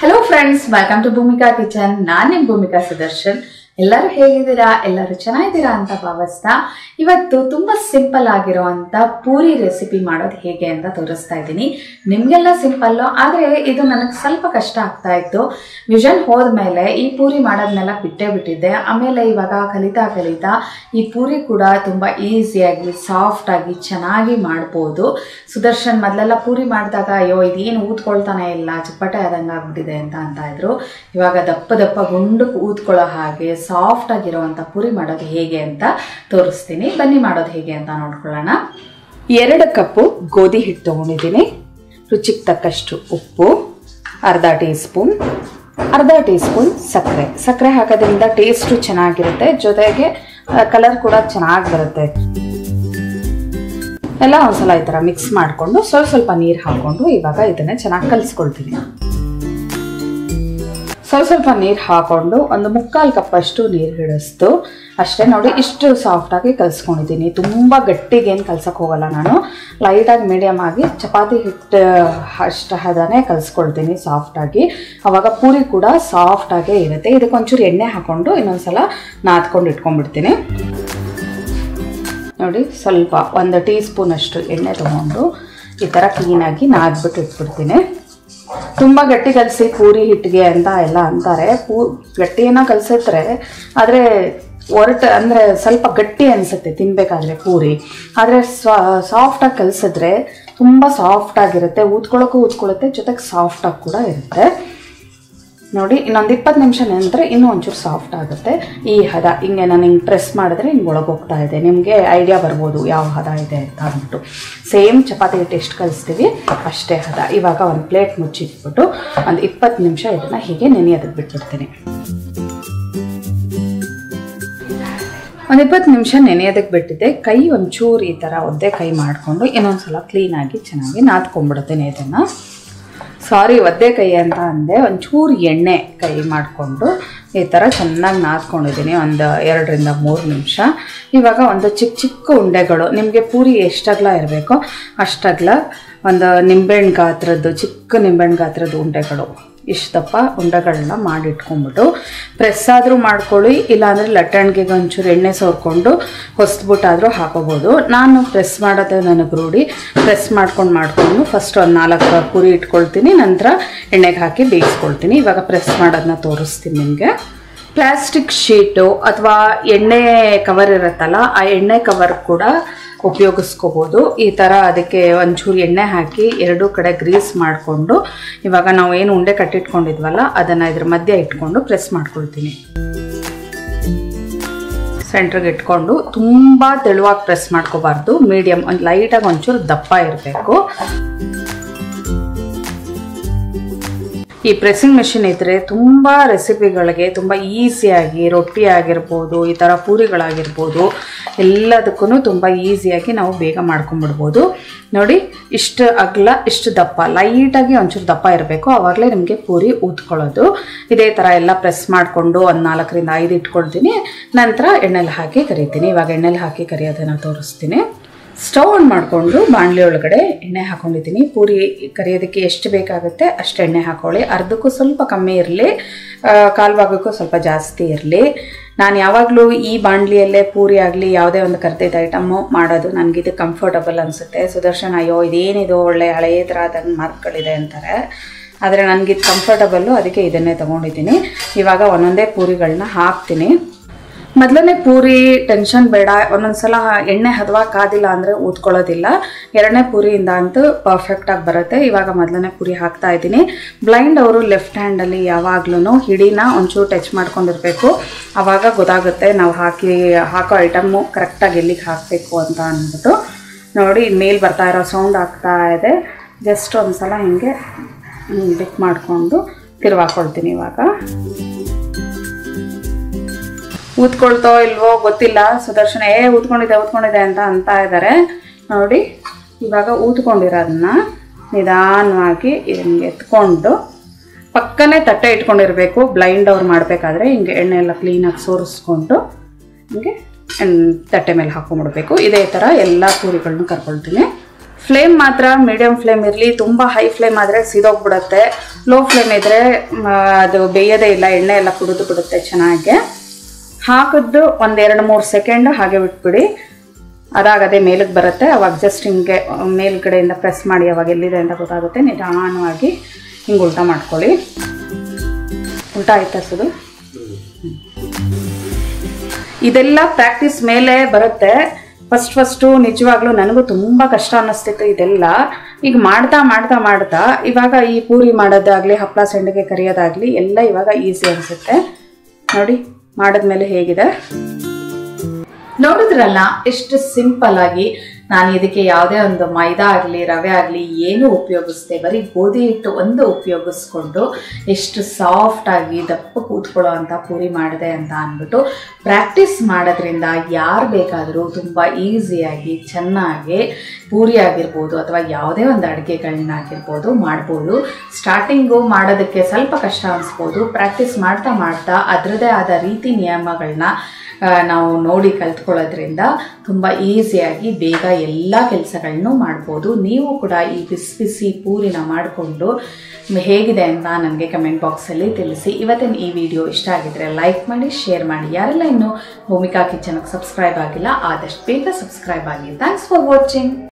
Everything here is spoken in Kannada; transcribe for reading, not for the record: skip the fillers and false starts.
Hello friends, welcome to Bhumika Kitchen. I'm Bhumika Sudarshan. ಎಲ್ಲರೂ ಹೇಗಿದ್ದೀರಾ ಎಲ್ಲರೂ ಚೆನ್ನಾಗಿದ್ದೀರಾ ಅಂತ ಭಾವಿಸ್ತಾ ಇವತ್ತು ತುಂಬಾ ಸಿಂಪಲ್ ಆಗಿರುವಂತ ಪೂರಿ ರೆಸಿಪಿ ಮಾಡೋದು ಹೇಗೆ ಅಂತ ತೋರಿಸ್ತಾ ಇದ್ದೀನಿ. ನಿಮಗೆಲ್ಲ ಸಿಂಪಲ್ ಆದ್ರೆ ಇದು ನನಗೆ ಸ್ವಲ್ಪ ಕಷ್ಟ ಆಗ್ತಾ ಇತ್ತು. ವಿಷನ್ ಹೋದ್ಮೇಲೆ ಈ ಪೂರಿ ಮಾಡೋದನ್ನೆಲ್ಲ ಬಿಟ್ಟಿದ್ದೆ. ಆಮೇಲೆ ಇವಾಗ ಕಲಿತಾ ಈ ಪೂರಿ ಕೂಡ ತುಂಬಾ ಈಸಿಯಾಗಿ ಸಾಫ್ಟ್ ಆಗಿ ಚೆನ್ನಾಗಿ ಮಾಡಬಹುದು. ಸುದರ್ಶನ್ ಮೊದಲೆಲ್ಲ ಪೂರಿ ಮಾಡಿದಾಗ ಅಯ್ಯೋ ಇದೇನು ಊದ್ಕೊಳ್ತಾನೆ ಇಲ್ಲ ಚಪ್ಪಟೆ ಆದಂಗೆ ಆಗ್ಬಿಟ್ಟಿದೆ ಅಂತ ಇದ್ರು. ಇವಾಗ ದಪ್ಪ ಗುಂಡು ಊದ್ಕೊಳ್ಳೋ ಹಾಗೆ ಸಾಫ್ಟ್ ಆಗಿರುವಂತ ಪೂರಿ ಮಾಡೋದು ಹೇಗೆ ಅಂತ ತೋರಿಸ್ತೀನಿ. ಬನ್ನಿ ಮಾಡೋದು ಹೇಗೆ ಅಂತ ನೋಡ್ಕೊಳ್ಳೋಣ. 2 ಕಪ್ ಗೋಧಿ ಹಿಟ್ಟು ತಗೊಂಡಿದ್ದೀನಿ. ರುಚಿಗೆ ತಕ್ಕಷ್ಟು ಉಪ್ಪು, ಅರ್ಧ ಟೀ ಸ್ಪೂನ್ ಸಕ್ಕರೆ ಹಾಕೋದ್ರಿಂದ ಟೇಸ್ಟು ಚೆನ್ನಾಗಿರುತ್ತೆ, ಜೊತೆಗೆ ಕಲರ್ ಕೂಡ ಚೆನ್ನಾಗಿ ಬರುತ್ತೆ. ಎಲ್ಲ ಒಂದ್ಸಲ ಈ ಥರ ಮಿಕ್ಸ್ ಮಾಡಿಕೊಂಡು ಸ್ವಲ್ಪ ನೀರು ಹಾಕ್ಕೊಂಡು ಇವಾಗ ಇದನ್ನೇ ಚೆನ್ನಾಗಿ ಕಲಿಸ್ಕೊಳ್ತೀನಿ. ಸ್ವಲ್ಪ ನೀರು ಹಾಕೊಂಡು ಒಂದು 3/4 ಕಪ್ ಅಷ್ಟು ನೀರು ಹಿಡಿಸ್ತು ಅಷ್ಟೇ. ನೋಡಿ ಇಷ್ಟು ಸಾಫ್ಟಾಗಿ ಕಲಿಸ್ಕೊಂಡಿದ್ದೀನಿ. ತುಂಬ ಗಟ್ಟಿಗೇನು ಕಲ್ಸಕ್ಕೆ ಹೋಗಲ್ಲ ನಾನು, ಲೈಟಾಗಿ ಮೀಡಿಯಮ್ ಆಗಿ ಚಪಾತಿ ಹಿಟ್ಟು ಅಷ್ಟು ಹದನೇ ಕಲಿಸ್ಕೊಳ್ತೀನಿ ಸಾಫ್ಟಾಗಿ. ಆವಾಗ ಪೂರಿ ಕೂಡ ಸಾಫ್ಟಾಗೇ ಇರುತ್ತೆ. ಇದಕ್ಕೆ ಒಂಚೂರು ಎಣ್ಣೆ ಹಾಕ್ಕೊಂಡು ಇನ್ನೊಂದ್ಸಲ ನಾದ್ಕೊಂಡು ಇಟ್ಕೊಂಡ್ಬಿಡ್ತೀನಿ. ನೋಡಿ ಸ್ವಲ್ಪ 1 ಟೀ ಸ್ಪೂನ್ ಅಷ್ಟು ಎಣ್ಣೆ ತೊಗೊಂಡು ಈ ಥರ ಕ್ಲೀನಾಗಿ ನಾದ್ಬಿಟ್ಟು ಇಟ್ಬಿಡ್ತೀನಿ. ತುಂಬ ಗಟ್ಟಿ ಕಲಸಿ ಪೂರಿ ಹಿಟ್ಟಿಗೆ ಅಂತ ಎಲ್ಲ ಅಂತಾರೆ. ಗಟ್ಟಿಯನ್ನ ಕಲಸಿದ್ರೆ ಆದರೆ ಅಂದರೆ ಸ್ವಲ್ಪ ಗಟ್ಟಿ ಅನಿಸುತ್ತೆ ತಿನ್ನಬೇಕಾದ್ರೆ ಪೂರಿ. ಆದರೆ ಸಾಫ್ಟಾಗಿ ಕಲಸಿದ್ರೆ ತುಂಬ ಸಾಫ್ಟಾಗಿರುತ್ತೆ, ಊದ್ಕೊಳ್ಳುತ್ತೆ, ಜೊತೆಗೆ ಸಾಫ್ಟಾಗಿ ಕೂಡ ಇರುತ್ತೆ. ನೋಡಿ ಇನ್ನೊಂದು 20 ನಿಮಿಷ ನೆನೆದ್ರೆ ಇನ್ನೂ ಒಂಚೂರು ಸಾಫ್ಟ್ ಆಗುತ್ತೆ. ಈ ಹದ ಹಿಂಗೆ ನಾನು ಹಿಂಗೆ ಪ್ರೆಸ್ ಮಾಡಿದ್ರೆ ಹಿಂಗೆ ಒಳಗೋಗ್ತಾ ಇದೆ. ನಿಮಗೆ ಐಡಿಯಾ ಬರ್ಬೋದು ಯಾವ ಹದ ಇದೆ ಅಂತ ಅಂದ್ಬಿಟ್ಟು. ಸೇಮ್ ಚಪಾತಿ ಹಿಟ್ಟು ಎಷ್ಟು ಕಲಿಸ್ತೀವಿ ಅಷ್ಟೇ ಹದ. ಇವಾಗ ಒಂದು ಪ್ಲೇಟ್ ಮುಚ್ಚಿಟ್ಬಿಟ್ಟು ಒಂದು 20 ನಿಮಿಷ ಇದನ್ನು ಹೀಗೆ ನೆನೆಯೋದಕ್ಕೆ ಬಿಟ್ಬಿಡ್ತೀನಿ. ಒಂದು 20 ನಿಮಿಷ ನೆನೆಯೋದಕ್ಕೆ ಬಿಟ್ಟಿದ್ದೆ. ಕೈ ಒಂಚೂರು ಈ ಥರ ಒದ್ದೆ ಕೈ ಮಾಡಿಕೊಂಡು ಇನ್ನೊಂದ್ಸಲ ಕ್ಲೀನಾಗಿ ಚೆನ್ನಾಗಿ ನಾದ್ಕೊಂಡ್ಬಿಡ್ತೀನಿ ಇದನ್ನು. ಒದ್ದೆ ಕೈ ಅಂತ ಅಂದೆ, ಒಂಚೂರು ಎಣ್ಣೆ ಕೈ ಮಾಡಿಕೊಂಡು ಈ ಥರ ಚೆನ್ನಾಗಿ ನಾದ್ಕೊಂಡಿದ್ದೀನಿ ಒಂದು 2 ರಿಂದ 3 ನಿಮಿಷ. ಇವಾಗ ಒಂದು ಚಿಕ್ಕ ಉಂಡೆಗಳು, ನಿಮಗೆ ಪೂರಿ ಎಷ್ಟಗಲ ಇರಬೇಕೋ ಅಷ್ಟಗಲ ಒಂದು ನಿಂಬೆಹಣ್ಣು ಗಾತ್ರದ್ದು, ಚಿಕ್ಕ ನಿಂಬೆಹಣ್ಣು ಗಾತ್ರದ ಉಂಡೆಗಳು, ಇಷ್ಟಪ್ಪ ಉಂಡೆಗಳನ್ನ ಮಾಡಿಟ್ಕೊಂಡ್ಬಿಟ್ಟು ಪ್ರೆಸ್ ಆದರೂ ಮಾಡ್ಕೊಳ್ಳಿ, ಇಲ್ಲಾಂದರೆ ಲಟ್ಟಣಿಗೆ ಒಂಚೂರು ಎಣ್ಣೆ ಸೋರ್ಕೊಂಡು ಹೊಸ್ಬಿಟ್ಟಾದರೂ ಹಾಕೋಬೋದು. ನಾನು ಪ್ರೆಸ್ ಮಾಡೋದು ನನಗೆ ರೂಢಿ. ಪ್ರೆಸ್ ಮಾಡ್ಕೊಂಡು ಫಸ್ಟ್ ಒಂದು 4 ಪೂರಿ ಇಟ್ಕೊಳ್ತೀನಿ, ನಂತರ ಎಣ್ಣೆಗೆ ಹಾಕಿ ಬೇಯಿಸ್ಕೊಳ್ತೀನಿ. ಇವಾಗ ಪ್ರೆಸ್ ಮಾಡೋದನ್ನ ತೋರಿಸ್ತೀನಿ ನಿಮಗೆ. ಪ್ಲಾಸ್ಟಿಕ್ ಶೀಟು ಅಥವಾ ಎಣ್ಣೆ ಕವರ್ ಇರುತ್ತಲ್ಲ, ಆ ಎಣ್ಣೆ ಕವರ್ ಕೂಡ ಉಪಯೋಗಿಸ್ಕೋಬೋದು. ಈ ಥರ ಅದಕ್ಕೆ ಒಂಚೂರು ಎಣ್ಣೆ ಹಾಕಿ 2 ಕಡೆ ಗ್ರೀಸ್ ಮಾಡಿಕೊಂಡು ಇವಾಗ ನಾವು ಏನು ಉಂಡೆ ಕಟ್ಟಿಟ್ಕೊಂಡಿದ್ವಲ್ಲ ಅದನ್ನು ಇದ್ರ ಮಧ್ಯೆ ಇಟ್ಕೊಂಡು ಪ್ರೆಸ್ ಮಾಡ್ಕೊಳ್ತೀನಿ. ಸೆಂಟ್ರಿಗೆ ಇಟ್ಕೊಂಡು ತುಂಬ ತೆಳುವಾಗಿ ಪ್ರೆಸ್ ಮಾಡ್ಕೋಬಾರ್ದು, ಮೀಡಿಯಮ್ ಒಂದು ಲೈಟಾಗಿ ಒಂಚೂರು ದಪ್ಪ ಇರಬೇಕು. ಈ ಪ್ರೆಸ್ಸಿಂಗ್ ಮೆಷಿನ್ ಇದ್ದರೆ ತುಂಬ ರೆಸಿಪಿಗಳಿಗೆ ತುಂಬ ಈಸಿಯಾಗಿ, ರೊಟ್ಟಿ ಆಗಿರ್ಬೋದು, ಈ ಥರ ಪೂರಿಗಳಾಗಿರ್ಬೋದು, ಎಲ್ಲದಕ್ಕೂ ತುಂಬ ಈಸಿಯಾಗಿ ನಾವು ಬೇಗ ಮಾಡ್ಕೊಂಬಿಡ್ಬೋದು. ನೋಡಿ ಇಷ್ಟು ಅಗಲ ಇಷ್ಟು ದಪ್ಪ, ಲೈಟಾಗಿ ಒಂಚೂರು ದಪ್ಪ ಇರಬೇಕು, ಆವಾಗಲೇ ನಿಮಗೆ ಪೂರಿ ಊದ್ಕೊಳ್ಳೋದು. ಇದೇ ಥರ ಎಲ್ಲ ಪ್ರೆಸ್ ಮಾಡಿಕೊಂಡು ಒಂದು 4 ರಿಂದ 5 ಇಟ್ಕೊಳ್ತೀನಿ. ನಂತರ ಎಣ್ಣೆಲಿ ಹಾಕಿ ಕರಿತೀನಿ. ಇವಾಗ ಎಣ್ಣೆಲಿ ಹಾಕಿ ಕರಿಯೋದನ್ನು ತೋರಿಸ್ತೀನಿ. ಸ್ಟವ್ ಆನ್ ಮಾಡಿಕೊಂಡು ಬಾಣಲಿ ಒಳಗಡೆ ಎಣ್ಣೆ ಹಾಕೊಂಡಿದ್ದೀನಿ. ಪೂರಿ ಕರಿಯೋದಕ್ಕೆ ಎಷ್ಟು ಬೇಕಾಗುತ್ತೆ ಅಷ್ಟು ಎಣ್ಣೆ ಹಾಕೊಳ್ಳಿ. ಅರ್ಧಕ್ಕೂ ಸ್ವಲ್ಪ ಕಮ್ಮಿ ಇರಲಿ, 1/4 ಭಾಗಕ್ಕೂ ಸ್ವಲ್ಪ ಜಾಸ್ತಿ ಇರಲಿ. ನಾನು ಯಾವಾಗಲೂ ಈ ಬಾಣಲಿಯಲ್ಲೇ ಪೂರಿ ಆಗಲಿ ಯಾವುದೇ ಒಂದು ಕರ್ದಿದ್ದ ಐಟಮು ಮಾಡೋದು ನನಗಿದು ಕಂಫರ್ಟಬಲ್ ಅನಿಸುತ್ತೆ. ಸುದರ್ಶನ್ ಅಯ್ಯೋ ಇದೇನಿದು ಒಳ್ಳೆ ಹಳೆಯ ಥರದಂಗೆ ಮಾರ್ಕ್ಗಳಿದೆ ಅಂತಾರೆ, ಆದರೆ ನನಗಿದು ಕಂಫರ್ಟಬಲ್ಲು, ಅದಕ್ಕೆ ಇದನ್ನೇ ತೊಗೊಂಡಿದ್ದೀನಿ. ಇವಾಗ ಒಂದೊಂದೇ ಪೂರಿಗಳನ್ನ ಹಾಕ್ತೀನಿ. ಮೊದಲನೇ ಪೂರಿ ಟೆನ್ಷನ್ ಬೇಡ, ಒಂದೊಂದ್ಸಲ ಎಣ್ಣೆ ಹದವಾಗಿ ಕಾದಿಲ್ಲ ಅಂದರೆ ಊದ್ಕೊಳ್ಳೋದಿಲ್ಲ. 2ನೇ ಪೂರಿಯಿಂದ ಅಂತೂ ಪರ್ಫೆಕ್ಟಾಗಿ ಬರುತ್ತೆ. ಇವಾಗ ಮೊದಲನೇ ಪೂರಿ ಹಾಕ್ತಾ ಇದ್ದೀನಿ. ಬ್ಲೈಂಡ್ ಅವರು ಲೆಫ್ಟ್ ಹ್ಯಾಂಡಲ್ಲಿ ಯಾವಾಗ್ಲೂ ಹಿಡಿನ ಒಂಚೂರು ಟಚ್ ಮಾಡ್ಕೊಂಡಿರ್ಬೇಕು, ಆವಾಗ ಗೊತ್ತಾಗುತ್ತೆ ನಾವು ಹಾಕೋ ಐಟಮ್ಮು ಕರೆಕ್ಟಾಗಿ ಎಲ್ಲಿಗೆ ಹಾಕಬೇಕು ಅಂತ ಅಂದ್ಬಿಟ್ಟು. ನೋಡಿ ಮೇಲೆ ಬರ್ತಾ ಇರೋ ಸೌಂಡ್ ಆಗ್ತಾ ಇದೆ. ಜಸ್ಟ್ ಒಂದು ಸಲ ಹಿಂಗೆ ಡಿಕ್ ಮಾಡಿಕೊಂಡು ತಿರುವಾಕೊಳ್ತೀನಿ. ಇವಾಗ ಊದ್ಕೊಳ್ತೋ ಇಲ್ವೋ ಗೊತ್ತಿಲ್ಲ, ಸುದರ್ಶನ ಊದ್ಕೊಂಡಿದೆ ಅಂತ ಇದ್ದಾರೆ. ನೋಡಿ ಇವಾಗ ಊದ್ಕೊಂಡಿರೋದನ್ನ ನಿಧಾನವಾಗಿ ಹಿಂಗೆ ಎತ್ಕೊಂಡು ಪಕ್ಕನೇ ತಟ್ಟೆ ಇಟ್ಕೊಂಡಿರಬೇಕು. ಬ್ಲೈಂಡ್ ಅವ್ರು ಮಾಡಬೇಕಾದ್ರೆ ಹಿಂಗೆ ಎಣ್ಣೆ ಎಲ್ಲ ಕ್ಲೀನಾಗಿ ಸೋರಿಸ್ಕೊಂಡು ಹಿಂಗೆ ತಟ್ಟೆ ಮೇಲೆ ಹಾಕೊಂಡ್ಬಿಡ್ಬೇಕು. ಇದೇ ಥರ ಎಲ್ಲ ಪೂರಿಗಳನ್ನೂ ಕರ್ಕೊಳ್ತೀನಿ. ಫ್ಲೇಮ್ ಮಾತ್ರ ಮೀಡಿಯಂ ಫ್ಲೇಮ್ ಇರಲಿ, ತುಂಬ ಹೈ ಫ್ಲೇಮ್ ಆದರೆ ಸಿದೋಗ್ಬಿಡುತ್ತೆ. ಲೋ ಫ್ಲೇಮ್ ಇದ್ದರೆ ಅದು ಬೇಯೋದೇ ಇಲ್ಲ, ಎಣ್ಣೆ ಎಲ್ಲ ಕುಡಿದು ಬಿಡುತ್ತೆ ಚೆನ್ನಾಗಿ. ಹಾಕಿದ್ದು 1-2-3 ಸೆಕೆಂಡ್ ಹಾಗೆ ಬಿಟ್ಬಿಡಿ. ಅದಾಗದೇ ಮೇಲಕ್ಕೆ ಬರುತ್ತೆ. ಅವಾಗ ಜಸ್ಟ್ ಹಿಂಗೆ ಮೇಲ್ಗಡೆಯಿಂದ ಪ್ರೆಸ್ ಮಾಡಿ ಅವಾಗ ಎಲ್ಲಿದೆ ಅಂತ ಗೊತ್ತಾಗುತ್ತೆ. ನಿಧಾನವಾಗಿ ಹಿಂಗೆ ಉಲ್ಟಾ ಮಾಡ್ಕೊಳ್ಳಿ. ಉಲ್ಟಾ ಆಯ್ತಾ ಸುದು? ಇದೆಲ್ಲ ಪ್ರಾಕ್ಟೀಸ್ ಮೇಲೆ ಬರುತ್ತೆ. ಫಸ್ಟು ನಿಜವಾಗ್ಲೂ ನನಗೂ ತುಂಬ ಕಷ್ಟ ಅನ್ನಿಸ್ತಿತ್ತು ಇದೆಲ್ಲ. ಈಗ ಮಾಡ್ತಾ ಇವಾಗ ಈ ಪೂರಿ ಮಾಡೋದಾಗಲಿ, ಹಪ್ಪಳ ಸಂಡಿಗೆ ಕರಿಯೋದಾಗಲಿ ಎಲ್ಲ ಇವಾಗ ಈಸಿ ಅನಿಸುತ್ತೆ. ನೋಡಿ ಮಾಡಿದ್ಮೇಲೆ ಹೇಗಿದೆ ನೋಡಿದ್ರಲ್ಲ, ಎಷ್ಟು ಸಿಂಪಲ್ ಆಗಿ. ನಾನು ಇದಕ್ಕೆ ಯಾವುದೇ ಒಂದು ಮೈದಾ ಆಗಲಿ ರವೆ ಆಗಲಿ ಏನೂ ಉಪಯೋಗಿಸ್ದೆ, ಬರೀ ಗೋಧಿ ಹಿಟ್ಟು ಒಂದು ಉಪಯೋಗಿಸ್ಕೊಂಡು ಎಷ್ಟು ಸಾಫ್ಟಾಗಿ ದಪ್ಪ ಕೂತ್ಕೊಳ್ಳೋ ಅಂಥ ಪೂರಿ ಮಾಡಿದೆ ಅಂತ ಅಂದ್ಬಿಟ್ಟು ಪ್ರಾಕ್ಟೀಸ್ ಮಾಡೋದ್ರಿಂದ ಯಾರು ಬೇಕಾದರೂ ತುಂಬ ಈಸಿಯಾಗಿ ಚೆನ್ನಾಗಿ ಪೂರಿ ಆಗಿರ್ಬೋದು ಅಥವಾ ಯಾವುದೇ ಒಂದು ಅಡುಗೆಗಳನ್ನಾಗಿರ್ಬೋದು ಮಾಡ್ಬೋದು. ಸ್ಟಾರ್ಟಿಂಗು ಮಾಡೋದಕ್ಕೆ ಸ್ವಲ್ಪ ಕಷ್ಟ ಅನಿಸ್ಬೋದು. ಪ್ರಾಕ್ಟೀಸ್ ಮಾಡ್ತಾ ಅದರದೇ ಆದ ರೀತಿ ನಿಯಮಗಳನ್ನ ನಾವು ನೋಡಿ ಕಲ್ತ್ಕೊಳ್ಳೋದ್ರಿಂದ ತುಂಬ ಈಸಿಯಾಗಿ ಬೇಗ ಎಲ್ಲ ಕೆಲಸಗಳನ್ನು ಮಾಡ್ಬೋದು. ನೀವು ಕೂಡ ಈ ಬಿಸಿ ಪೂರಿನ ಮಾಡಿಕೊಂಡು ಹೇಗಿದೆ ಅಂತ ನನಗೆ ಕಮೆಂಟ್ ಬಾಕ್ಸಲ್ಲಿ ತಿಳಿಸಿ. ಇವತ್ತಿನ ಈ ವಿಡಿಯೋ ಇಷ್ಟ ಆಗಿದ್ರೆ ಲೈಕ್ ಮಾಡಿ, ಶೇರ್ ಮಾಡಿ. ಯಾರೆಲ್ಲ ಇನ್ನೂ ಭೂಮಿಕಾ ಕಿಚನ್ಗೆ ಸಬ್ಸ್ಕ್ರೈಬ್ ಆಗಿಲ್ಲ ಆದಷ್ಟು ಬೇಗ ಸಬ್ಸ್ಕ್ರೈಬ್ ಆಗಿ. Thanks for watching.